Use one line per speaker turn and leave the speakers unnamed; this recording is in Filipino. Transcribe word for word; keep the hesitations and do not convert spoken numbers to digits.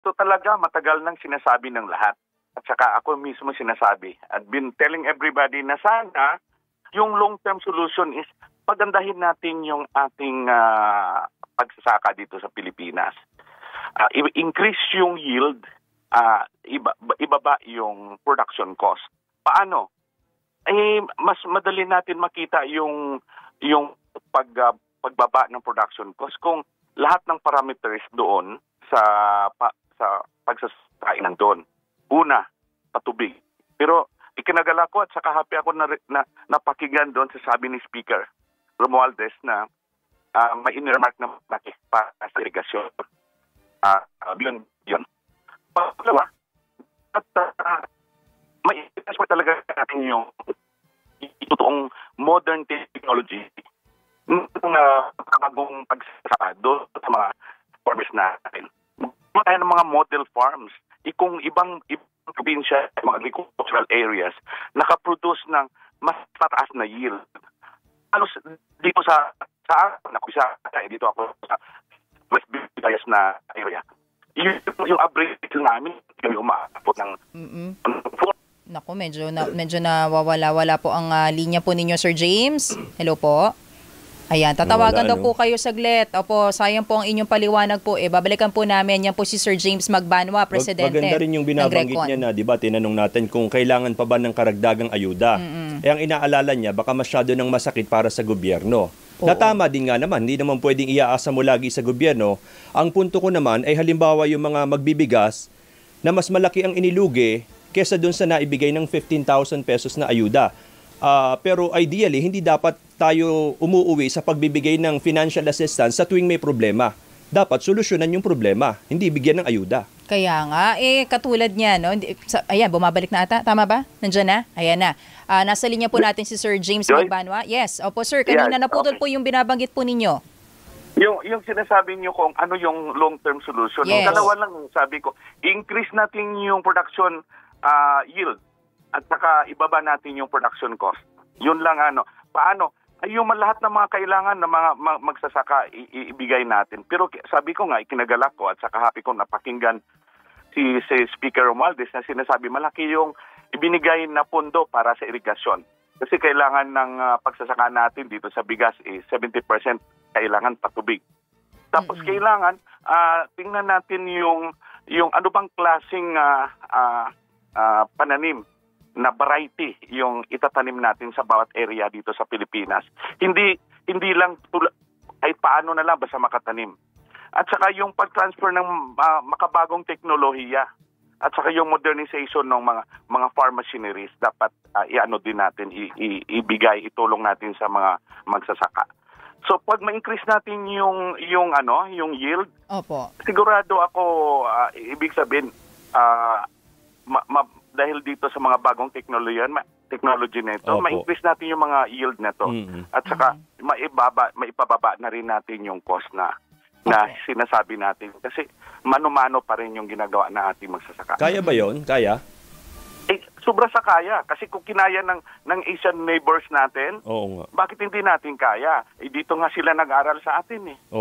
ito talaga matagal nang sinasabi ng lahat. At saka ako mismo sinasabi. I've been telling everybody na sana yung long-term solution is pagandahin natin yung ating uh, pagsasaka dito sa Pilipinas. Uh, increase yung yield, uh, iba, ibaba yung production cost. Paano? Eh, mas madali natin makita yung, yung pag, uh, pagbaba ng production cost kung lahat ng parameters doon sa, pa, sa pagsasakain doon. Una, patubig. Pero ikinagala ko at saka happy ako na, na napakinggan doon sa sabi ni Speaker Romualdez na uh, may in-remark na malaki para sa irigasyon. Uh, uh, yun, yun. Pagkalawa, at uh, may i-transfer talaga natin yung itoong modern technology ng uh, bagong pagsasaka doon sa mga farmers natin. Mga tayo ng mga model farms. E kung ibang, ibang probinsya, mga agricultural areas, nakaproduce ng mas mataas na yield. Halos dito sa sa ako sa dito ako sa West Visayas na area. Yung, yung average namin yung umaabot ng mm -mm.
Naku, medyo na, medyo nawawala-wala po ang uh, linya po ninyo, Sir James. Hello po. Ayan, tatawagan daw po kayo saglit. Opo, sayang po ang inyong paliwanag po. Eh, babalikan po namin. Yan po si Sir James Magbanwa, Presidente.
Maganda rin yung binabanggit niya na, di ba, tinanong natin kung kailangan pa ba ng karagdagang ayuda. Mm-hmm. Eh, ang inaalala niya, baka masyado ng masakit para sa gobyerno. Oo. Natama din nga naman, hindi naman pwedeng iaasa mo lagi sa gobyerno. Ang punto ko naman ay halimbawa yung mga magbibigas na mas malaki ang inilugi kesa dun sa naibigay ng fifteen thousand pesos na ayuda. Uh, pero ideally, hindi dapat tayo umuuwi sa pagbibigay ng financial assistance sa tuwing may problema. Dapat solusyonan yung problema, hindi bigyan ng ayuda.
Kaya nga, eh katulad niya, no? Ayan, bumabalik na ata. Tama ba? Nandiyan na? Ayan na. Uh, nasa linya po natin si Sir James Magbanwa. Yes, opo sir, kanina yes, naputol okay. po yung binabanggit po ninyo.
Yung, yung sinasabi niyo kung ano yung long-term solution. Yes. Yung dalawa lang sabi ko, increase natin yung production uh, yield. At saka ibaba natin yung production cost. Yun lang ano. Paano? Ay yung lahat ng mga kailangan na mga magsasaka ibigay natin. Pero sabi ko nga, ikinagala ko at saka happy ko napakinggan si, si Speaker Romualdez na sinasabi malaki yung ibinigay na pondo para sa irigasyon. Kasi kailangan ng uh, pagsasaka natin dito sa bigas is eh, seventy percent kailangan patubig. Tapos mm-hmm. kailangan uh, tingnan natin yung yung ano bang klaseng uh, uh, uh, pananim na variety yung itatanim natin sa bawat area dito sa Pilipinas. Hindi hindi lang tula, ay paano na lang basta makatanim. At saka yung pag-transfer ng uh, makabagong teknolohiya at saka yung modernization ng mga mga farm machineries dapat uh, iano din natin i, i, ibigay itulong natin sa mga magsasaka. So pag ma-increase natin yung yung ano, yung yield,
opo.
Sigurado ako uh, ibig sabihin uh, ma, ma, dahil dito sa mga bagong teknolohiya, technology na ito, ma-increase natin yung mga yield na ito. Mm-hmm. At saka maibaba, maipababa na rin natin yung cost na na okay. sinasabi natin. Kasi mano-mano pa rin yung ginagawa na ating magsasaka.
Kaya ba yon? Kaya?
Eh, sobra sa kaya. Kasi kung kinaya ng, ng Asian neighbors natin,
oo nga.
Bakit hindi natin kaya? Eh, dito nga sila nag-aral sa atin eh. Oo.